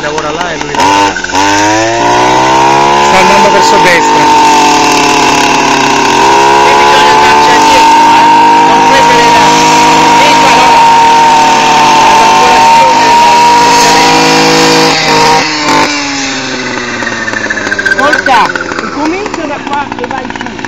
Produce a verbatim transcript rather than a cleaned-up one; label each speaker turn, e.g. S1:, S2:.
S1: lavora là e lui
S2: sta andando verso destra.
S1: e bisogna andarci dietro, eh? Non prendere la vita, no, l'angolazione della... Ascolta, comincia da qua e vai su.